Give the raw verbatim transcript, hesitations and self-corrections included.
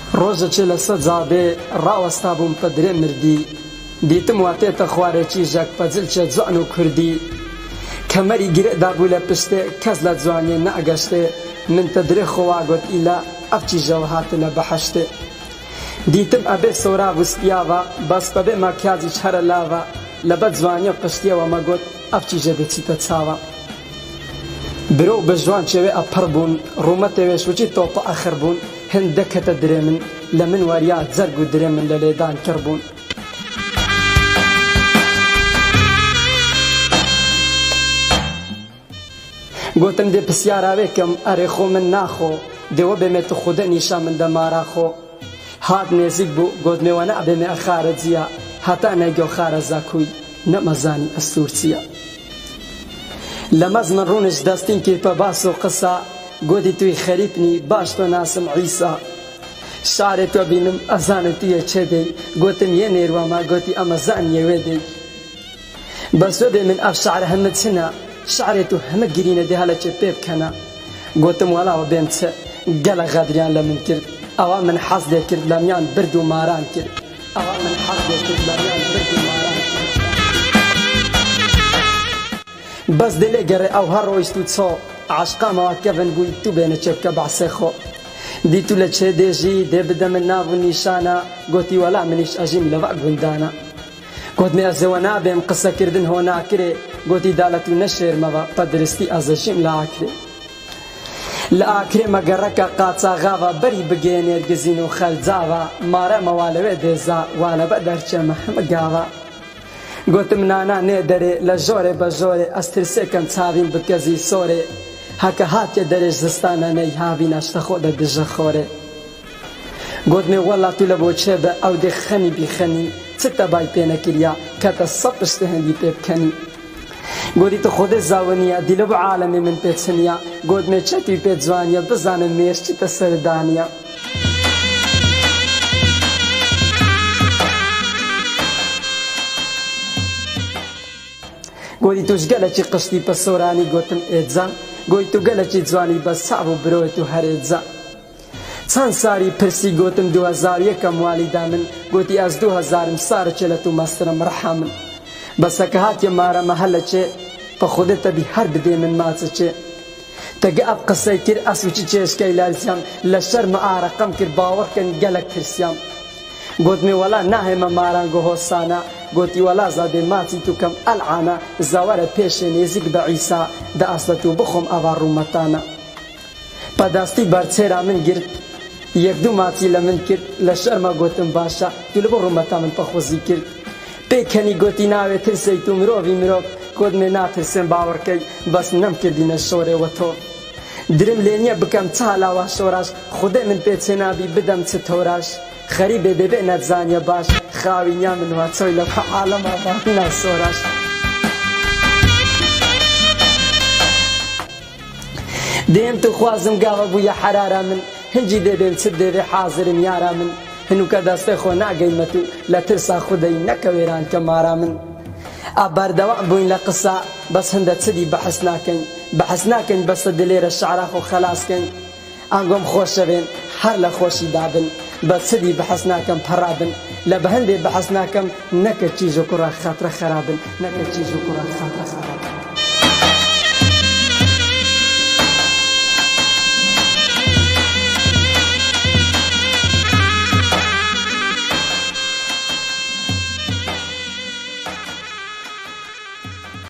ڕۆژە چێ لەسەر جادێ ڕاوەستا بووم بە درێ مردی دیتم واتێتە خوارێکی ژەک پەجلچێ جوان و کوردی کەمەری گرێدا بوو لە پشتێ کەس لە جوانیە نەئەگەشتێ من تە درێ خۆوا گوت ئیلا ئەفچیژەوە هاتنە بەحەشتێ دیتم ئەبێ سۆرا وستیاوە بەس بەبێ ماکیازیش هەرە لاوە لەبەر جوانیە پشتیەوە مەگوت ئەفچیژە دەچیتە چاوە برۆ بە جوان چێوێ ئەپڕ بوون ڕوومەتێوێش وچی تۆپە ئەخر بوون هەندەکەتە درێ من لە من وەریا جەرگ و درێ من لە لێدان کرد بوون گوتم دێ پرسیاراوێکم ئەرێ خۆ من ناخۆ دێوە بێمێتە خودە نیشا من دەماراخۆ هات نێزیک بوو گوتمێوە نەبێمێ ئەخارە جیە هەتا نەیگەو خارە زاکووی نەمەزانی ئەستور چییە لە مەز من ڕوونش دەستین کێپە باس و قسە گوتی توی خەریبنی باش تۆ ناسم عیسا شارێ تۆ بینم ئەزانت تویە چێ دەی گوتم یە نێروەما گوتی ئەمە زانیە وێ دەی بەسوە بێ من ئەف شعرە هەمە چنە شعرێت و هەمە گرینە دێ هەلە چێ پێ بکەنە گوتم وەڵاوە بێم چە گەلە غەدریان لە من کرد ئەوە من حەز لێ کرد لە میان برد و ماران کرد ئەوە من حەز لێ کرد لە میان برد و ماران کرد بەس دلێ گەڕێ ئەو هەر ڕۆیشت و چۆ عاشقامەوە کەڤن بووی تو بێنە چێ بکە بەعسێ خۆ دیت و لە چێ دێژی دێ بدە من ناو و نیشانە گوتی وەلا منیش ئەژیم لەڤە گوندانە گوتمێ ئەزەوە نابێم قسەکردن هۆ ناکرێ گوتی دالەت و نەشێرمەوە پە درستی ئەزەژیم لە ئاکرێ لە ئاکرێ مەگەڕەکە قاچاغاوە بەری بگێنێت گزین و خەلجاوە مارەمەوا لەوێ دێزا وانە بە دەرچێمە هەمە گاوە گوتم نانا نێ دەرێ لە ژۆرێ بە ژۆرێ ئەسترسێکم چاوین بکەزی سۆرێ هەکە هاتیە دەرێژ زستانە نەی هاوی ناشتە خۆ دە دژە خۆرێ گوتمێ وەڵا تو لە بۆ چێ بە ئەو دێ خەنی بیخەنی چتە بای پێ نەکریا کەتە سە پشتە هەندی پێ بکەنی گوتی تو خۆدێ زاوەنیە دیلە بۆ عالەمێ من پێچنیە گوتمێ چەتی پێ جوانیە بزانم مێش چتە سەردانیە گوتی توش گەلەکی قشتی پە سۆرانی گوتم ئێجا گوتی تو گەلەکی جوانی بە ساو و برۆیت و هەرێجا چەند ساری پرسی گوتم دو هەزار یەکەم والیدا من گوتی ئەس دو هەزارم سارە چێ لە تو مەسترم ڕەحا من بەسەکە هاتیە مارەمە هەلە چێ بە خودت بی هەر بدێ من ماچە چێ تەگە ئەف قسەی کرد ئەسوچی چێشکەی لارزیام لە شەرمە ئارەقەم کرد باوەڕکەن گەلک ترسیام گوتمێ وەلا ناهێمە ماران گۆهۆسانە گوتی وەلا زادێ ماچی تو کەم ئەلعانە زاوەرە پێشێ نێزیک بە عیسا دە ئەسلەت و بخۆم ئەوا ڕوومەتانە پەداستی بەرچێرا من گرت یەک دوو ماچی لە من کرد لە شەرمە گوتم باشە تو لە بۆ ڕوومەتا من پەخۆزی کرد پێکەنی گوتی ناوێت ترسەی تو مرۆڤی مرۆڤ گوتمێ ناترسێن باوەڕکەی بەس نەمکردینە شۆرێوە تۆ درم لێ نییە بکەم چالاوە شۆراش خودێ من پێچێ نابی بدەم چ تۆراش خەریبێ دەبێ نەتزانیە باش خاوینیا من واچۆی لە عالەما بانا سۆراش دێم تو خوازم گاوە بوویە حەرارە من هەنجی دەبێم چ دەبێ حازرم یارا من هەنووکە دەستەی خۆ ناگەیمە تو لە ترسا خودەی نەکەوێران کە مارا من ئاباردەوام بووین لە قسە بەس هەندە چدی بەحەس ناکەین بەحەس ناکەین بەسە دلێرە شعرا خۆ خەلاسکەین ئەنگۆم خۆشەوێن هەر لە خۆشی دابن بە چدی بەحەس ناکەم پەڕابن لە بە هەندێ بەحەس ناکەم نەکە چیژ و کوڕە خاترە خەرابن نەکە چیژ و کوڕە خاترە خەرابن